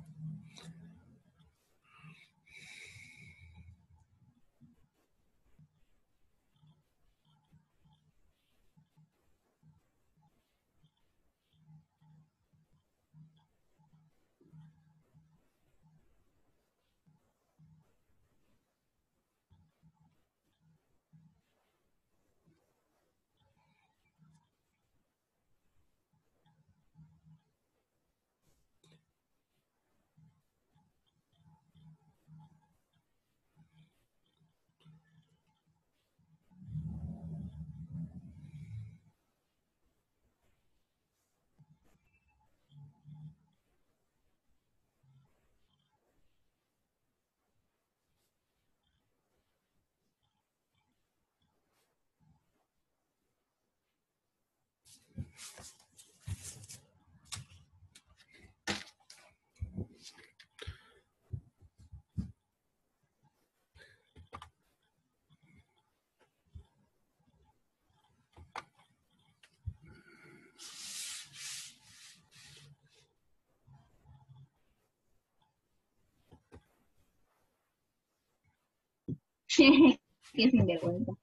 Qué sinvergüenza.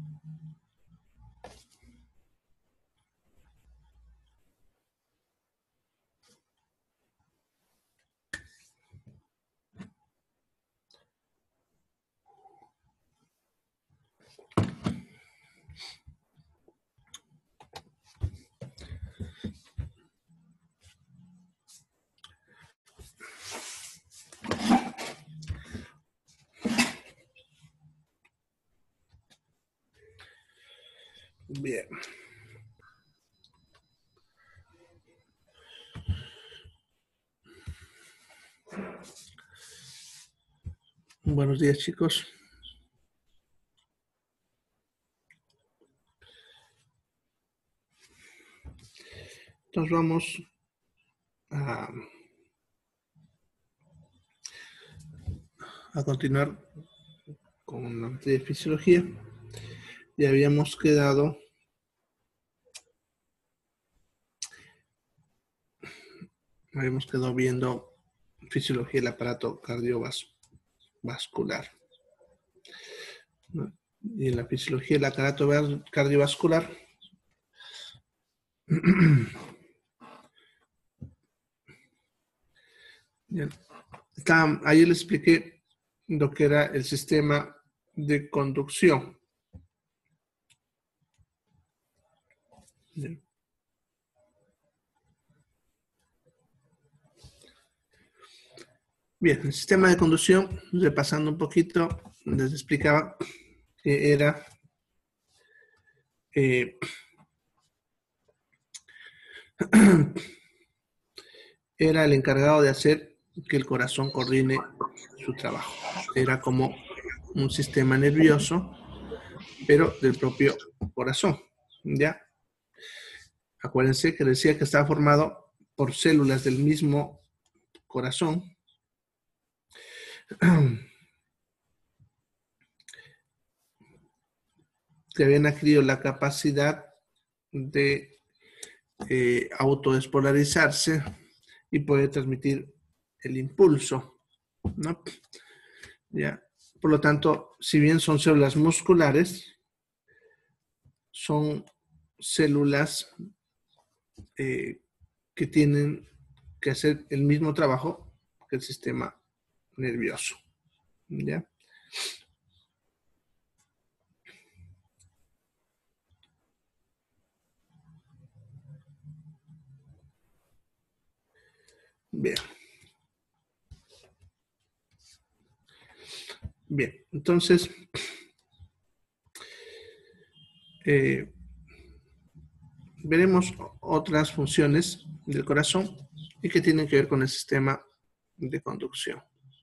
Bien. Buenos días, chicos. Entonces vamos a continuar con la materia de fisiología. Ya habíamos quedado viendo fisiología del aparato cardiovascular. Y en la fisiología del aparato cardiovascular bien. Ayer les expliqué lo que era el sistema de conducción. Bien. Bien, el sistema de conducción, repasando un poquito, les explicaba que era era el encargado de hacer que el corazón coordine su trabajo. Era como un sistema nervioso, pero del propio corazón, ¿ya? Acuérdense que decía que estaba formado por células del mismo corazón que habían adquirido la capacidad de autodespolarizarse y poder transmitir el impulso, ¿no? ¿Ya? Por lo tanto, si bien son células musculares, son células que tienen que hacer el mismo trabajo que el sistema nervioso, ¿ya? Bien. Bien, entonces, veremos otras funciones del corazón y que tienen que ver con el sistema de conducción.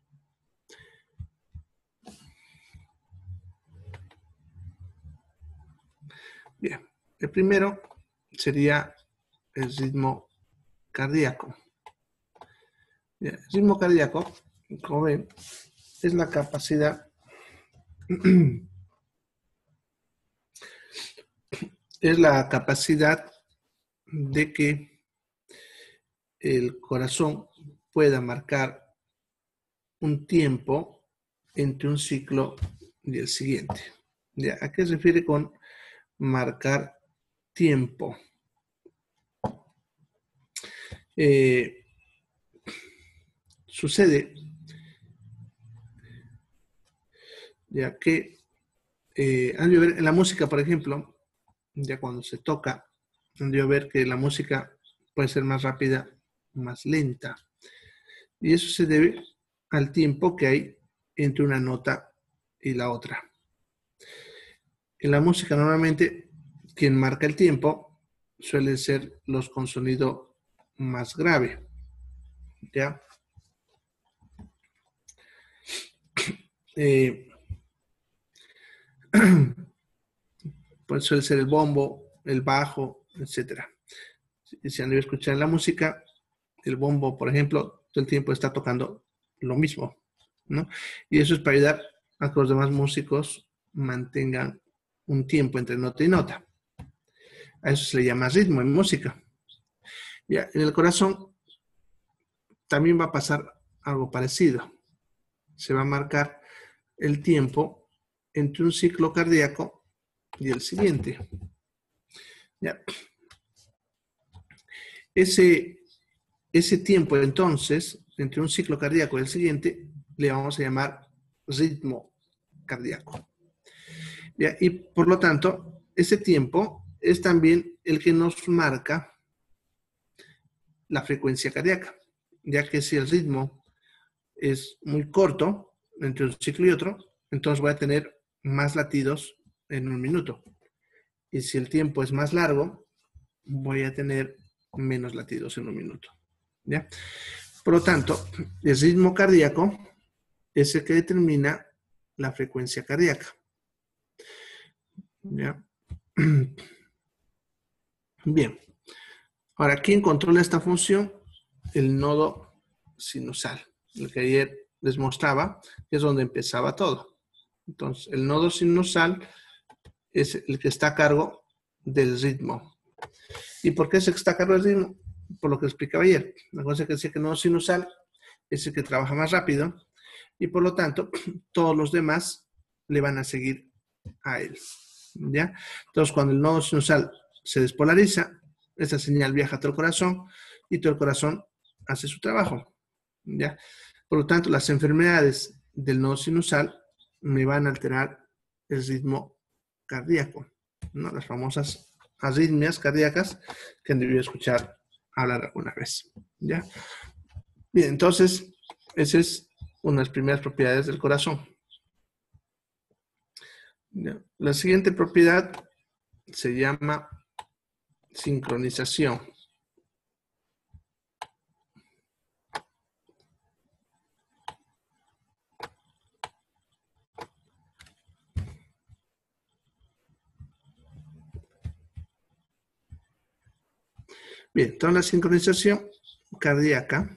Bien, el primero sería el ritmo cardíaco. Bien, el ritmo cardíaco, como ven, es la capacidad de que el corazón pueda marcar un tiempo entre un ciclo y el siguiente. ¿Ya? ¿A qué se refiere con marcar tiempo? Sucede ya que han de ver en la música, por ejemplo, ya cuando se toca, han de ver que la música puede ser más rápida, más lenta. Y eso se debe al tiempo que hay entre una nota y la otra. En la música normalmente quien marca el tiempo suelen ser los con sonido más grave, ¿ya? Pues suele ser el bombo, el bajo, etc. Si han de escuchar la música, el bombo, por ejemplo, todo el tiempo está tocando lo mismo, ¿no? Y eso es para ayudar a que los demás músicos mantengan un tiempo entre nota y nota. A eso se le llama ritmo en música. Ya, en el corazón también va a pasar algo parecido. Se va a marcar el tiempo entre un ciclo cardíaco y el siguiente. ¿Ya? Ese tiempo, entonces, entre un ciclo cardíaco y el siguiente, le vamos a llamar ritmo cardíaco. ¿Ya? Y por lo tanto, ese tiempo es también el que nos marca la frecuencia cardíaca, ya que si el ritmo es muy corto entre un ciclo y otro, entonces voy a tener más latidos en un minuto. Y si el tiempo es más largo, voy a tener menos latidos en un minuto. ¿Ya? Por lo tanto, el ritmo cardíaco es el que determina la frecuencia cardíaca. ¿Ya? Bien. Ahora, ¿quién controla esta función? El nodo sinusal, el que ayer les mostraba, que es donde empezaba todo. Entonces, el nodo sinusal es el que está a cargo del ritmo. ¿Y por qué es el que está a cargo del ritmo? Por lo que explicaba ayer. La cosa que decía que el nodo sinusal es el que trabaja más rápido y por lo tanto todos los demás le van a seguir a él. ¿Ya? Entonces, cuando el nodo sinusal se despolariza, esa señal viaja a todo el corazón y todo el corazón hace su trabajo. ¿Ya? Por lo tanto, las enfermedades del nodo sinusal me van a alterar el ritmo cardíaco, ¿no? Las famosas arritmias cardíacas que han debido escuchar hablar alguna vez. ¿Ya? Bien, entonces, esa es una de las primeras propiedades del corazón. ¿Ya? La siguiente propiedad se llama sincronización. Bien, entonces la sincronización cardíaca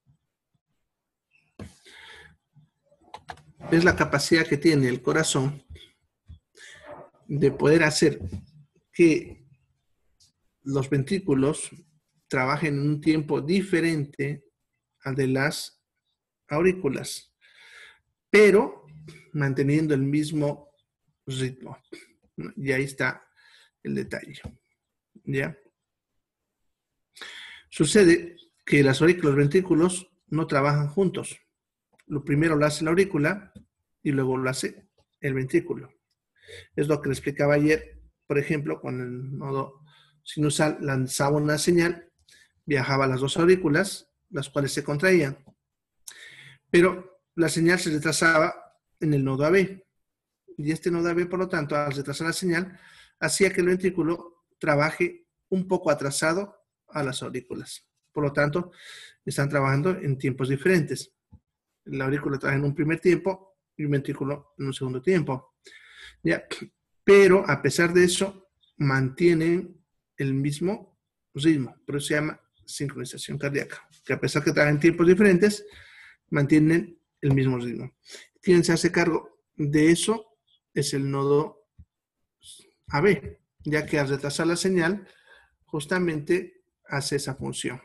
es la capacidad que tiene el corazón de poder hacer que los ventrículos trabajen en un tiempo diferente al de las aurículas, pero manteniendo el mismo ritmo. Y ahí está el detalle. ¿Ya? Sucede que las aurículas y los ventrículos no trabajan juntos. Lo primero lo hace la aurícula y luego lo hace el ventrículo. Es lo que le explicaba ayer, por ejemplo, cuando el nodo sinusal lanzaba una señal, viajaba a las dos aurículas, las cuales se contraían. Pero la señal se retrasaba en el nodo AB. Y este nodo AB, por lo tanto, al retrasar la señal, hacía que el ventrículo trabaje un poco atrasado a las aurículas. Por lo tanto, están trabajando en tiempos diferentes. La aurícula trabaja en un primer tiempo y un ventrículo en un segundo tiempo. ¿Ya? Pero a pesar de eso, mantienen el mismo ritmo. Por eso se llama sincronización cardíaca. Que a pesar que trabajan en tiempos diferentes, mantienen el mismo ritmo. ¿Quién se hace cargo de eso? Es el nodo AB, ya que al retrasar la señal, justamente hace esa función.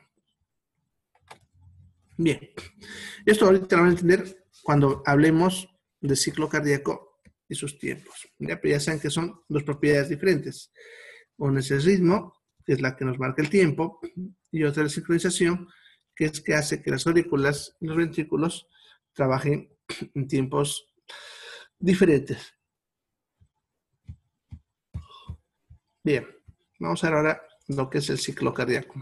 Bien, esto ahorita lo van a entender cuando hablemos de ciclo cardíaco y sus tiempos. ¿Ya? Pero ya saben que son dos propiedades diferentes. Una es el ritmo, que es la que nos marca el tiempo, y otra es la sincronización, que es que hace que las aurículas y los ventrículos trabajen en tiempos diferentes. Bien, vamos a ver ahora lo que es el ciclo cardíaco.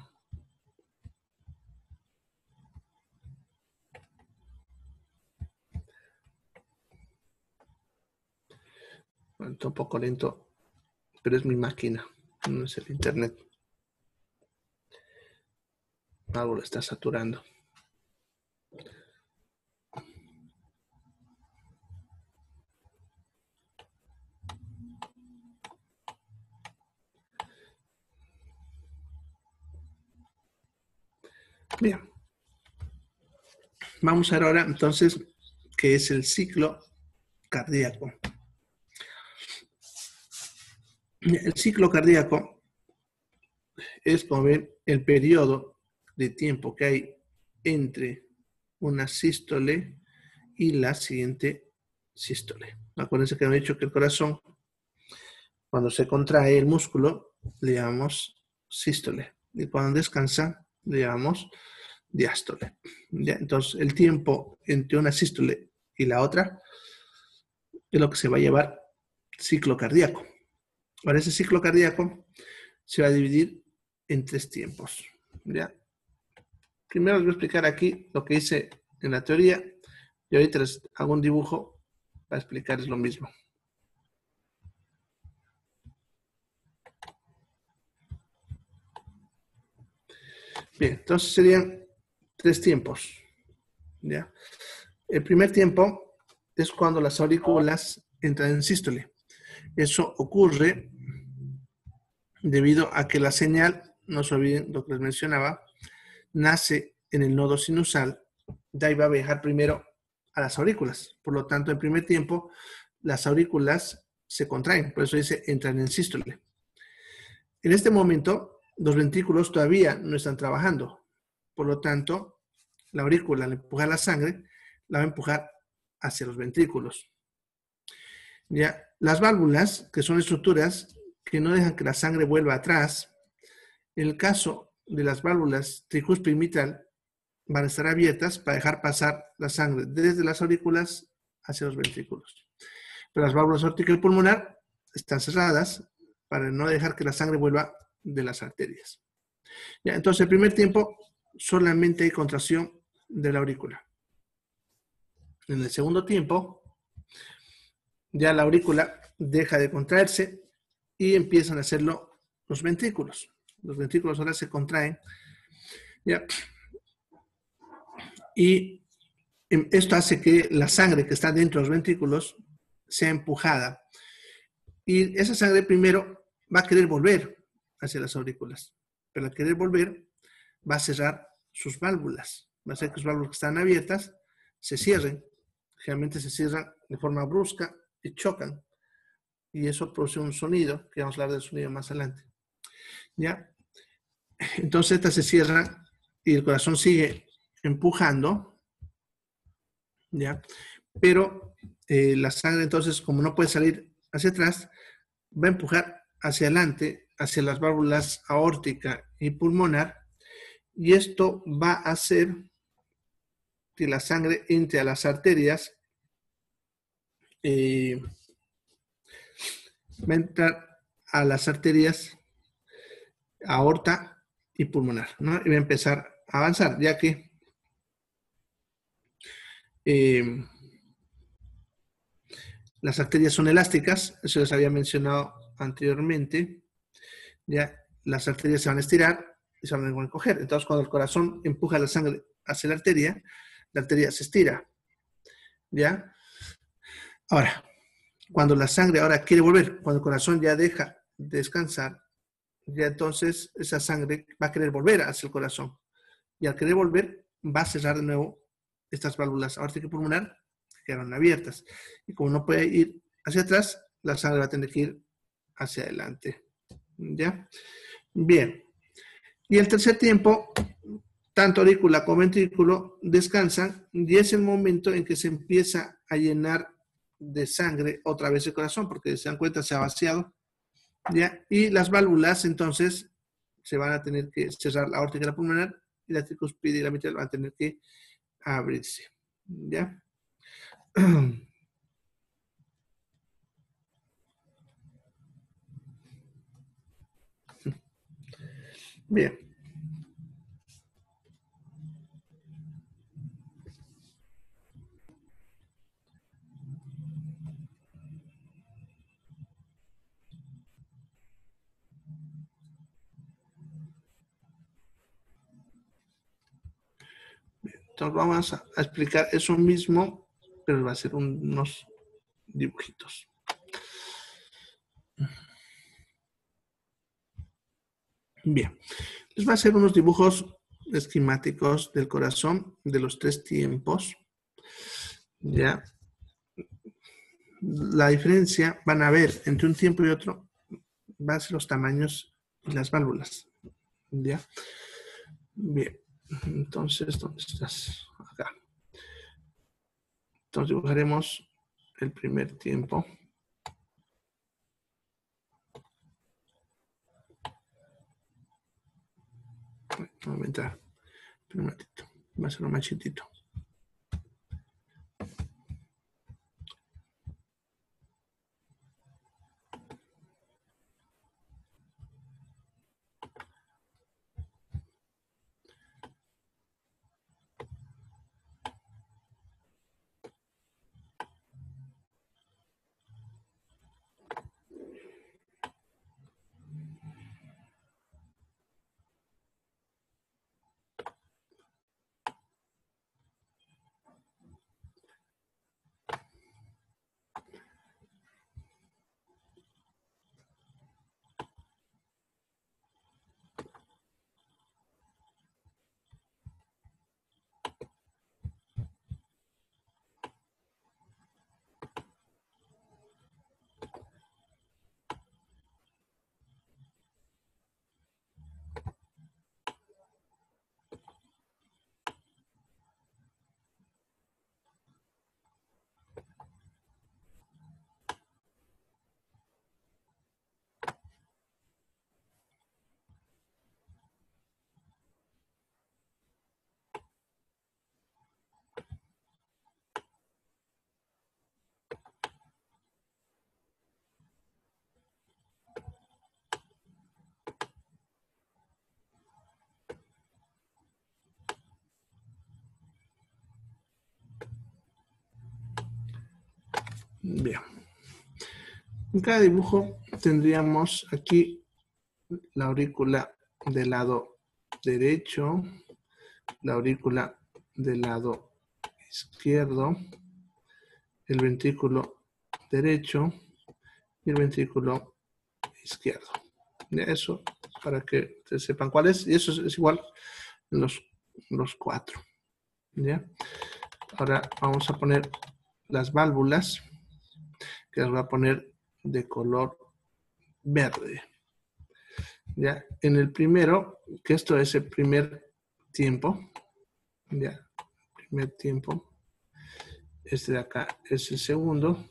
Bueno, está un poco lento, pero es mi máquina, no es el internet. Algo lo está saturando. Bien. Vamos a ver ahora entonces qué es el ciclo cardíaco. El ciclo cardíaco es, como ven, el periodo de tiempo que hay entre una sístole y la siguiente sístole. Acuérdense que hemos dicho que el corazón Cuando se contrae el músculo, le llamamos sístole. Y cuando descansa, le llamamos diástole. ¿Ya? Entonces, el tiempo entre una sístole y la otra es lo que se va a llevar ciclo cardíaco. Ahora, ese ciclo cardíaco se va a dividir en 3 tiempos. ¿Ya? Primero les voy a explicar aquí lo que hice en la teoría y ahorita les hago un dibujo para explicarles lo mismo. Bien, entonces serían 3 tiempos. ¿Ya? El primer tiempo es cuando las aurículas entran en sístole. Eso ocurre debido a que la señal, no se olviden lo que les mencionaba, nace en el nodo sinusal, de ahí va a viajar primero a las aurículas. Por lo tanto, en primer tiempo, las aurículas se contraen, por eso dice entran en sístole. En este momento, los ventrículos todavía no están trabajando. Por lo tanto, la aurícula al empujar la sangre, la va a empujar hacia los ventrículos. Ya, las válvulas, que son estructuras que no dejan que la sangre vuelva atrás, en el caso de las válvulas tricúspide y mitral, van a estar abiertas para dejar pasar la sangre desde las aurículas hacia los ventrículos. Pero las válvulas aórtica y pulmonar están cerradas para no dejar que la sangre vuelva de las arterias. Ya, entonces, el primer tiempo solamente hay contracción de la aurícula. En el segundo tiempo, ya la aurícula deja de contraerse y empiezan a hacerlo los ventrículos. Los ventrículos ahora se contraen. ¿Ya? Y esto hace que la sangre que está dentro de los ventrículos sea empujada. Y esa sangre primero va a querer volver hacia las aurículas. Pero al querer volver, va a cerrar sus válvulas. Va a hacer que sus válvulas que están abiertas se cierren. Generalmente se cierran de forma brusca y chocan. Y eso produce un sonido, que vamos a hablar del sonido más adelante. ¿Ya? Entonces esta se cierra y el corazón sigue empujando, ¿ya? Pero la sangre entonces, como no puede salir hacia atrás, va a empujar hacia adelante, hacia las válvulas aórtica y pulmonar, y esto va a hacer que la sangre entre a las arterias, va a entrar a las arterias aorta y pulmonar, ¿no? Y va a empezar a avanzar, ya que las arterias son elásticas, eso les había mencionado anteriormente, ya las arterias se van a estirar y se van a encoger. Entonces, cuando el corazón empuja la sangre hacia la arteria se estira, ¿ya? Ahora, cuando la sangre ahora quiere volver, cuando el corazón ya deja de descansar, ya entonces esa sangre va a querer volver hacia el corazón. Y al querer volver, va a cerrar de nuevo estas válvulas aórtica y pulmonar que quedaron abiertas. Y como no puede ir hacia atrás, la sangre va a tener que ir hacia adelante. ¿Ya? Bien. Y el tercer tiempo, tanto aurícula como ventrículo descansan y es el momento en que se empieza a llenar de sangre otra vez el corazón, porque se dan cuenta se ha vaciado, ¿ya? Y las válvulas entonces se van a tener que cerrar, la aórtica y la pulmonar, y la tricúspide y la mitral van a tener que abrirse, ¿ya? Bien. Entonces vamos a explicar eso mismo, pero va a ser unos dibujitos. Bien, les va a hacer unos dibujos esquemáticos del corazón de los 3 tiempos. Ya. La diferencia, van a ver, entre un tiempo y otro, van a ser los tamaños y las válvulas. ¿Ya? Bien. Entonces, ¿dónde estás? Acá. Entonces dibujaremos el primer tiempo. No va a entrar. Espera un momentito. Va a ser un machitito. Bien. En cada dibujo tendríamos aquí la aurícula del lado derecho, la aurícula del lado izquierdo, el ventrículo derecho y el ventrículo izquierdo. Eso para que ustedes sepan cuál es. Y eso es igual en los cuatro. ¿Ya? Ahora vamos a poner las válvulas, que las voy a poner de color verde. ¿Ya? En el primero, que esto es el primer tiempo, ¿ya? Primer tiempo. Este de acá es el segundo.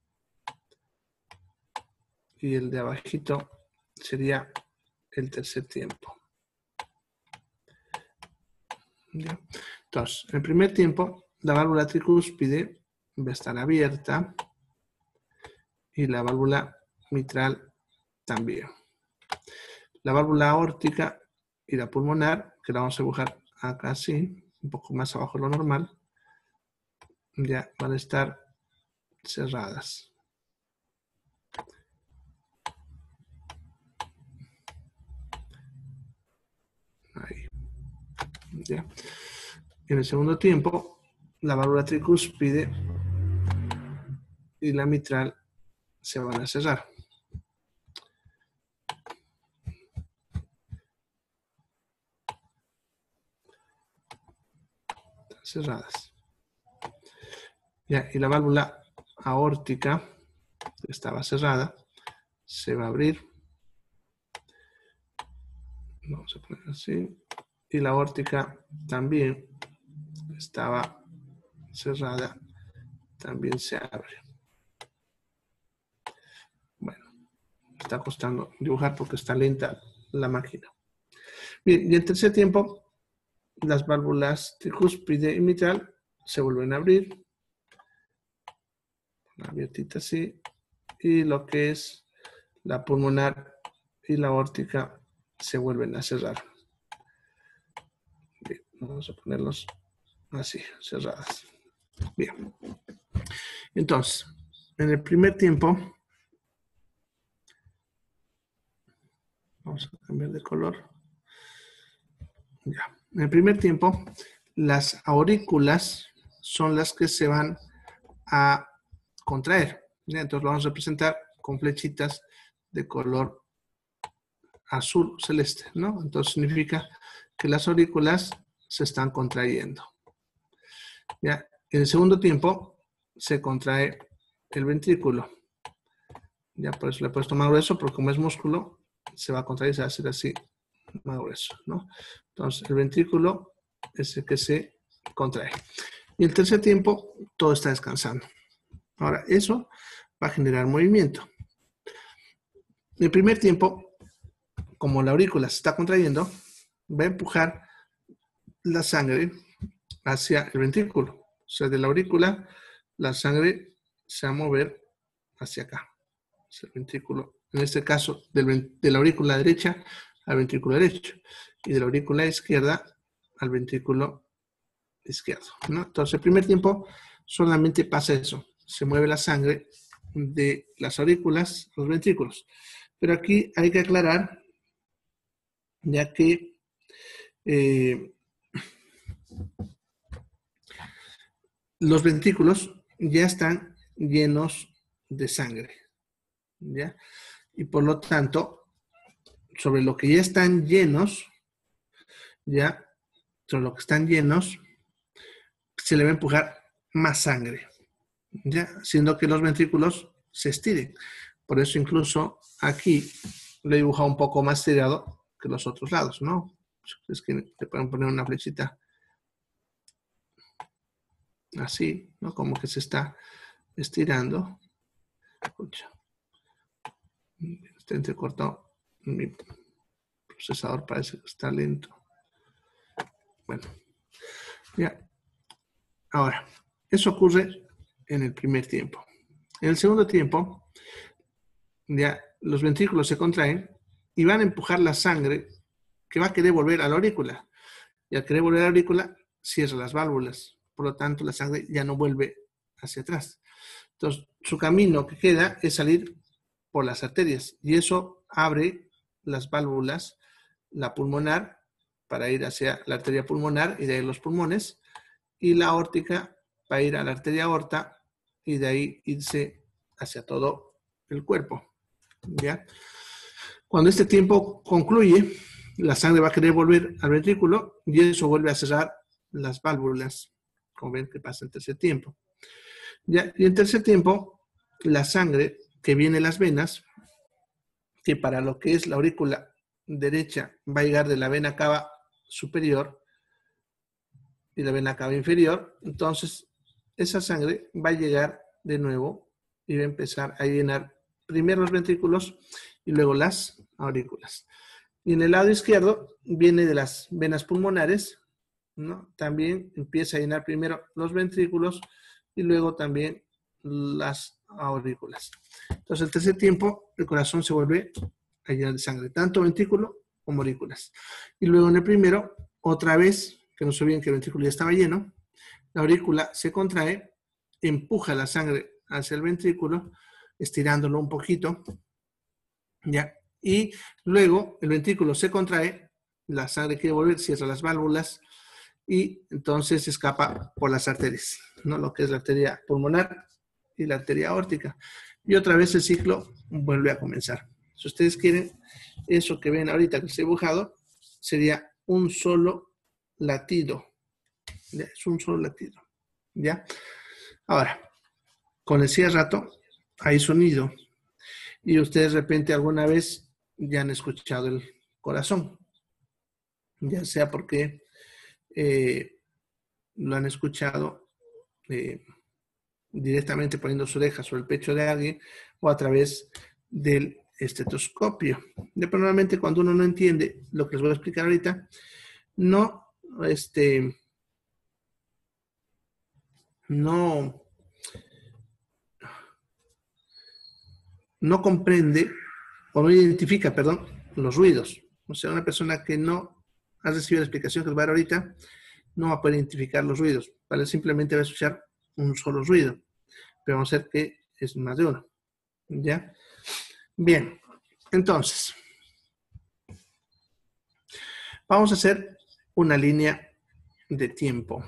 Y el de abajito sería el tercer tiempo. ¿Ya? Entonces, en el primer tiempo, la válvula tricúspide va a estar abierta y la válvula mitral también. La válvula aórtica y la pulmonar, que la vamos a dibujar acá así, un poco más abajo de lo normal, ya van a estar cerradas. Ahí. ¿Ya? En el segundo tiempo, la válvula tricúspide y la mitral se van a cerrar. Están cerradas. ¿Ya? Y la válvula aórtica, que estaba cerrada, se va a abrir. Vamos a poner así. Y la aórtica también estaba cerrada, también se abre. Bueno, está costando dibujar porque está lenta la máquina. Bien, y en tercer tiempo, las válvulas tricúspide y mitral se vuelven a abrir. Abiertita así. Y lo que es la pulmonar y la aórtica se vuelven a cerrar. Bien, vamos a ponerlos así, cerradas. Bien. Entonces, en el primer tiempo, vamos a cambiar de color. Ya. En el primer tiempo, las aurículas son las que se van a contraer. ¿Ya? Entonces lo vamos a representar con flechitas de color azul celeste, ¿no? Entonces significa que las aurículas se están contrayendo. ¿Ya? En el segundo tiempo se contrae el ventrículo. Ya por eso le he puesto más grueso, porque como es músculo, se va a contraer y se va a hacer así, más grueso, ¿no? Entonces el ventrículo es el que se contrae. Y el tercer tiempo, todo está descansando. Ahora, eso va a generar movimiento. En el primer tiempo, como la aurícula se está contrayendo, va a empujar la sangre hacia el ventrículo. O sea, de la aurícula, la sangre se va a mover hacia acá, hacia el ventrículo. En este caso, de la aurícula derecha al ventrículo derecho y de la aurícula izquierda al ventrículo izquierdo, ¿no? Entonces, el primer tiempo solamente pasa eso. Se mueve la sangre de las aurículas a los ventrículos. Pero aquí hay que aclarar, ya que los ventrículos ya están llenos de sangre, ¿ya? Y por lo tanto, sobre lo que ya están llenos, ya, sobre lo que están llenos, se le va a empujar más sangre, ¿ya? Siendo que los ventrículos se estiren. Por eso incluso aquí lo he dibujado un poco más estirado que los otros lados, ¿no? Es que te pueden poner una flechita así, ¿no? Como que se está estirando. Escucha. Está entrecortado. Mi procesador parece que está lento. Bueno, ya. Ahora, eso ocurre en el primer tiempo. En el segundo tiempo, ya los ventrículos se contraen y van a empujar la sangre que va a querer volver a la aurícula. Y al querer volver a la aurícula, cierra las válvulas. Por lo tanto, la sangre ya no vuelve hacia atrás. Entonces, su camino que queda es salir por las arterias. Y eso abre las válvulas, la pulmonar, para ir hacia la arteria pulmonar y de ahí los pulmones, y la aórtica para ir a la arteria aorta y de ahí irse hacia todo el cuerpo. ¿Ya? Cuando este tiempo concluye, la sangre va a querer volver al ventrículo y eso vuelve a cerrar las válvulas, como ven que pasa en tercer tiempo. ¿Ya? Y en tercer tiempo, la sangre que viene de las venas, que para lo que es la aurícula derecha va a llegar de la vena cava superior y la vena cava inferior, entonces esa sangre va a llegar de nuevo y va a empezar a llenar primero los ventrículos y luego las aurículas. Y en el lado izquierdo viene de las venas pulmonares, ¿no? También empieza a llenar primero los ventrículos y luego también las aurículas. Entonces, el tercer tiempo, el corazón se vuelve a llenar de sangre, tanto ventrículo como aurículas. Y luego en el primero, otra vez, que no se olviden que el ventrículo ya estaba lleno, la aurícula se contrae, empuja la sangre hacia el ventrículo, estirándolo un poquito, ¿ya? Y luego el ventrículo se contrae, la sangre quiere volver, cierra las válvulas y entonces escapa por las arterias, ¿no? Lo que es la arteria pulmonar y la arteria aórtica. Y otra vez el ciclo vuelve a comenzar. Si ustedes quieren, eso que ven ahorita que está dibujado sería un solo latido. ¿Ya? Es un solo latido. ¿Ya? Ahora, con el cierre rato, hay sonido. Y ustedes de repente alguna vez ya han escuchado el corazón. Ya sea porque lo han escuchado directamente poniendo su oreja sobre el pecho de alguien o a través del estetoscopio. Pero normalmente cuando uno no entiende lo que les voy a explicar ahorita, no comprende o no identifica, perdón, los ruidos. O sea, una persona que no ha recibido la explicación que les voy a dar ahorita no va a poder identificar los ruidos, ¿vale? Simplemente va a escuchar un solo ruido, pero vamos a ver que es más de uno, ¿ya? Bien, entonces, vamos a hacer una línea de tiempo.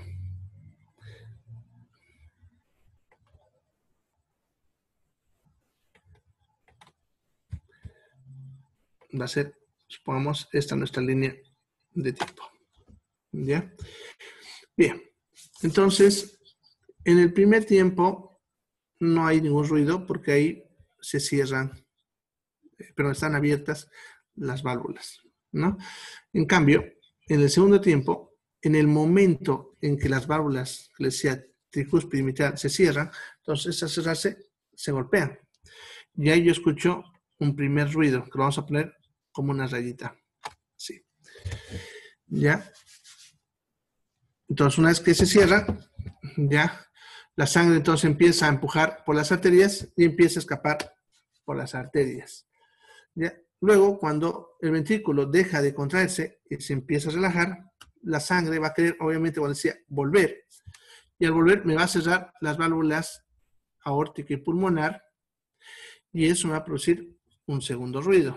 Va a ser, supongamos, esta nuestra línea de tiempo, ¿ya? Bien, entonces, en el primer tiempo no hay ningún ruido porque ahí se cierran, pero están abiertas las válvulas, ¿no? En cambio, en el segundo tiempo, en el momento en que las válvulas, que les decía, tricúspide y mitral, se cierran, entonces al cerrarse se golpean. Y ahí yo escucho un primer ruido, que lo vamos a poner como una rayita. Sí. ¿ya? Entonces, una vez que se cierra, ya, la sangre entonces empieza a empujar por las arterias y empieza a escapar por las arterias, ¿ya? Luego, cuando el ventrículo deja de contraerse y se empieza a relajar, la sangre va a querer, obviamente, como decía, volver. Y al volver me va a cerrar las válvulas aórtica y pulmonar y eso me va a producir un segundo ruido.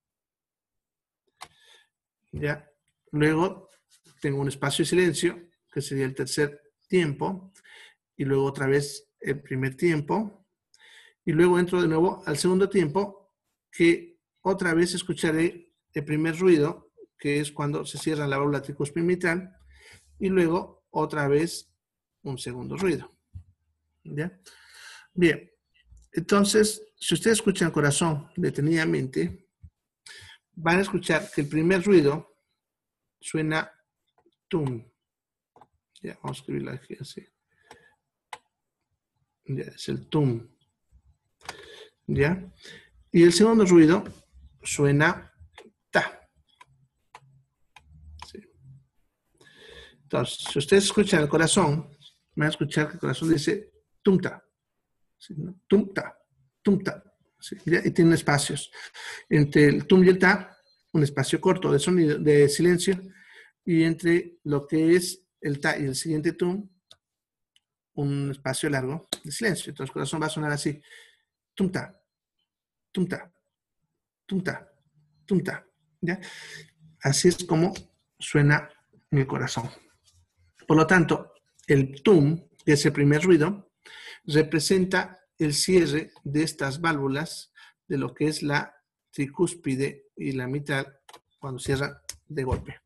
¿Ya? Luego tengo un espacio de silencio, que sería el tercer tiempo, y luego otra vez el primer tiempo, y luego entro de nuevo al segundo tiempo, que otra vez escucharé el primer ruido, que es cuando se cierra la válvula tricuspide mitral, y luego otra vez un segundo ruido. ¿Ya? Bien, entonces, si ustedes escuchan el corazón detenidamente, van a escuchar que el primer ruido suena tum. Ya, vamos a escribirlo aquí así. Ya, es el tum. ¿Ya? Y el segundo ruido suena ta. Sí. Entonces, si ustedes escuchan el corazón, van a escuchar que el corazón dice tumta. ¿Sí? ¿No? Tumta, tumta. ¿Sí? ¿Ya? Y tienen espacios. Entre el tum y el ta, un espacio corto de sonido, de silencio, y entre lo que es el ta y el siguiente tum, un espacio largo de silencio. Entonces el corazón va a sonar así. Tumta, tumta, tumta, tumta. ¿Ya? Así es como suena en el corazón. Por lo tanto, el tum, que es el primer ruido, representa el cierre de estas válvulas de lo que es la tricúspide y la mitral cuando cierra de golpe.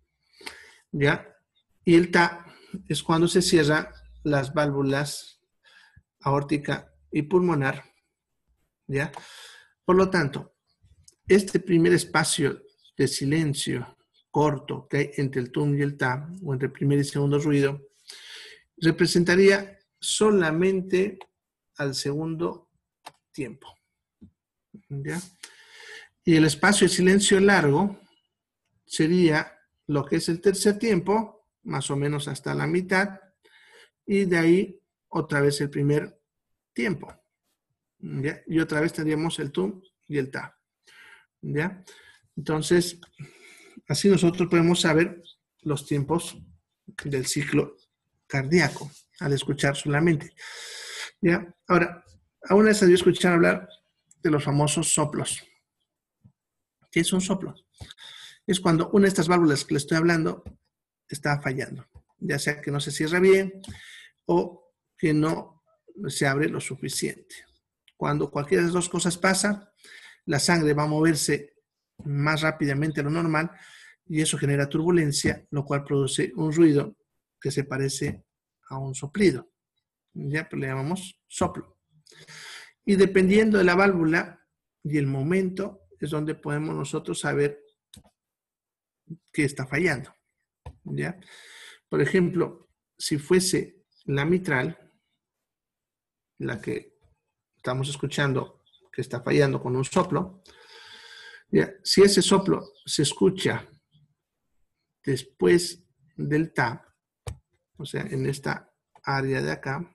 ¿Ya? Y el ta es cuando se cierran las válvulas aórtica y pulmonar. ¿Ya? Por lo tanto, este primer espacio de silencio corto que hay entre el tum y el ta, o entre el primer y segundo ruido, representaría solamente al segundo tiempo. ¿Ya? Y el espacio de silencio largo sería lo que es el tercer tiempo, más o menos hasta la mitad, y de ahí otra vez el primer tiempo. ¿Ya? Y otra vez tendríamos el tum y el ta. ¿Ya? Entonces, así nosotros podemos saber los tiempos del ciclo cardíaco al escuchar solamente. ¿Ya? Ahora, aún vez había escuchado hablar de los famosos soplos. ¿Qué es un soplo? Es cuando una de estas válvulas que le estoy hablando está fallando, ya sea que no se cierra bien o que no se abre lo suficiente. Cuando cualquiera de las dos cosas pasa, la sangre va a moverse más rápidamente de lo normal y eso genera turbulencia, lo cual produce un ruido que se parece a un soplido. Ya pues le llamamos soplo. Y dependiendo de la válvula y el momento, es donde podemos nosotros saber que está fallando. ¿Ya? Por ejemplo, si fuese la mitral, la que estamos escuchando que está fallando con un soplo, ¿ya? Si ese soplo se escucha después del ta, o sea, en esta área de acá,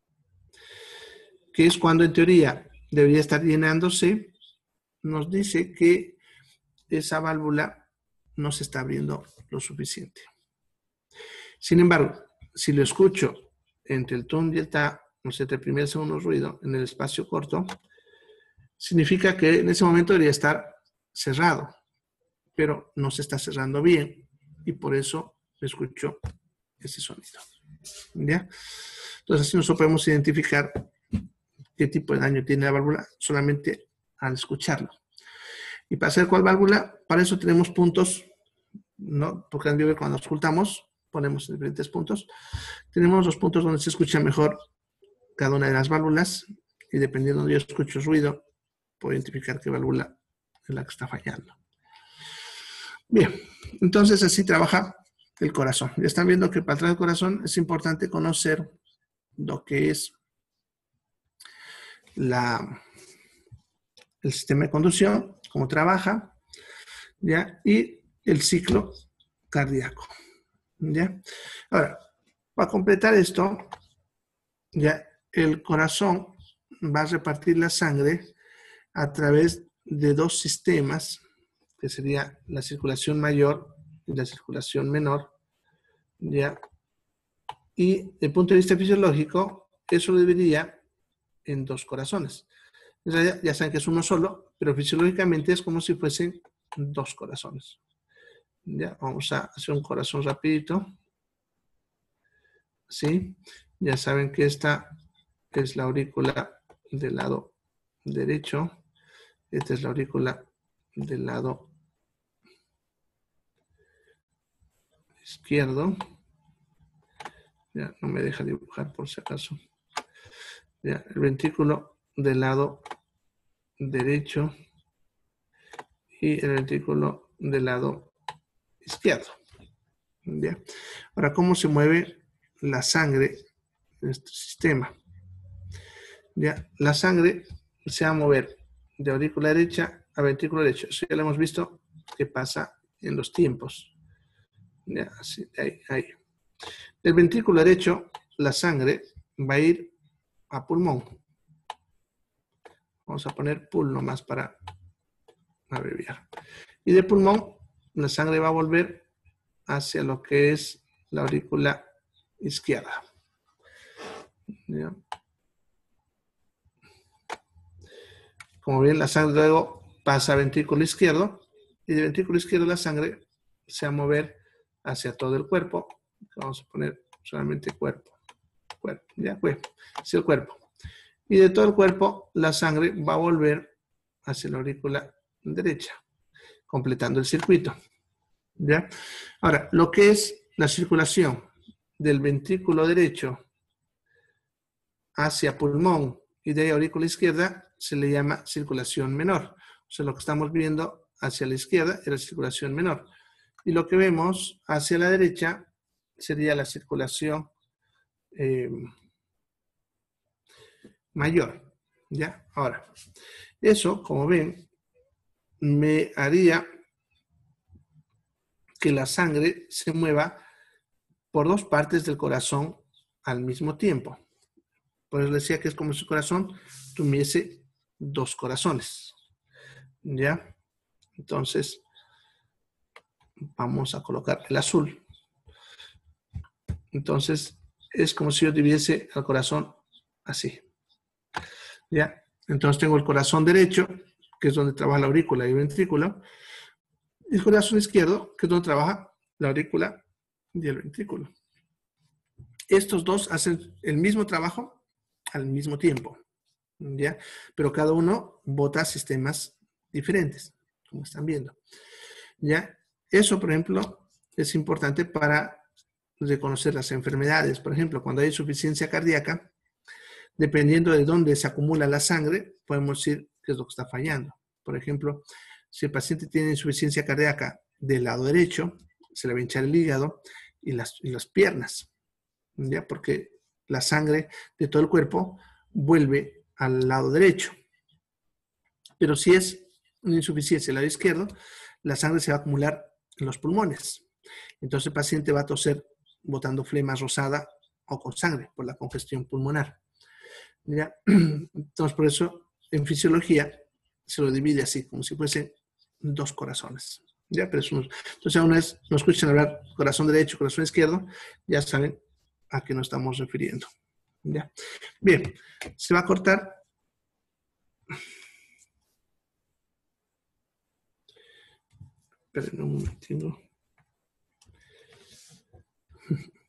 que es cuando en teoría debería estar llenándose, nos dice que esa válvula no se está abriendo lo suficiente. Sin embargo, si lo escucho entre el tum y el ta, o sea, entre el primer y el segundo ruido, en el espacio corto, significa que en ese momento debería estar cerrado, pero no se está cerrando bien y por eso escucho ese sonido. ¿Ya? Entonces así nosotros podemos identificar qué tipo de daño tiene la válvula solamente al escucharlo. Y para saber cuál válvula, para eso tenemos puntos, ¿no? Porque cuando escuchamos ponemos diferentes puntos. Tenemos los puntos donde se escucha mejor cada una de las válvulas y dependiendo de donde yo escucho ruido, puedo identificar qué válvula es la que está fallando. Bien, entonces así trabaja el corazón. Ya están viendo que para tratar el corazón es importante conocer lo que es el sistema de conducción, cómo trabaja, ¿ya? Y el ciclo cardíaco. ¿Ya? Ahora, para completar esto, ya el corazón va a repartir la sangre a través de dos sistemas, que sería la circulación mayor y la circulación menor, ¿ya? Y desde el punto de vista fisiológico, eso lo dividiría en dos corazones. En realidad, ya saben que es uno solo, pero fisiológicamente es como si fuesen dos corazones. Ya, vamos a hacer un corazón rapidito. ¿Sí? Ya saben que esta es la aurícula del lado derecho. Esta es la aurícula del lado izquierdo. Ya no me deja dibujar por si acaso. Ya, el ventrículo del lado derecho y el ventrículo del lado izquierdo. ¿Ya? Ahora, ¿cómo se mueve la sangre en este sistema? ¿Ya? La sangre se va a mover de aurícula derecha a ventrículo derecho. Eso ya lo hemos visto que pasa en los tiempos. ¿Ya? Así, ahí, ahí. Del ventrículo derecho, la sangre va a ir a pulmón. Vamos a poner pul nomás para abreviar. Y de pulmón, la sangre va a volver hacia lo que es la aurícula izquierda. ¿Ya? Como ven, la sangre luego pasa a ventrículo izquierdo y de ventrículo izquierdo la sangre se va a mover hacia todo el cuerpo. Vamos a poner solamente cuerpo. Cuerpo, ya, cuerpo. Es el cuerpo. Y de todo el cuerpo la sangre va a volver hacia la aurícula derecha, completando el circuito. ¿Ya? Ahora, lo que es la circulación del ventrículo derecho hacia pulmón y de aurícula izquierda se le llama circulación menor. O sea, lo que estamos viendo hacia la izquierda es la circulación menor. Y lo que vemos hacia la derecha sería la circulación mayor. ¿Ya? Ahora, eso, como ven, me haría que la sangre se mueva por dos partes del corazón al mismo tiempo. Por eso decía que es como si el corazón tuviese dos corazones. ¿Ya? Entonces, vamos a colocar el azul. Entonces, es como si yo dividiese el corazón así. ¿Ya? Entonces tengo el corazón derecho, que es donde trabaja la aurícula y el ventrículo, y el corazón izquierdo, que es donde trabaja la aurícula y el ventrículo. Estos dos hacen el mismo trabajo al mismo tiempo, ¿ya? Pero cada uno bota sistemas diferentes, como están viendo, ¿ya? Eso, por ejemplo, es importante para reconocer las enfermedades. Por ejemplo, cuando hay insuficiencia cardíaca, dependiendo de dónde se acumula la sangre, podemos decir qué es lo que está fallando. Por ejemplo, si el paciente tiene insuficiencia cardíaca del lado derecho, se le va a hinchar el hígado y las piernas, ¿ya? Porque la sangre de todo el cuerpo vuelve al lado derecho. Pero si es una insuficiencia del lado izquierdo, la sangre se va a acumular en los pulmones. Entonces el paciente va a toser botando flema rosada o con sangre por la congestión pulmonar. ¿Ya? Entonces por eso en fisiología se lo divide así, como si fuesen dos corazones. ¿Ya? Pero eso entonces una vez nos escuchan hablar corazón derecho, corazón izquierdo, ya saben a qué nos estamos refiriendo. ¿Ya? Bien, se va a cortar. Esperen un momentito.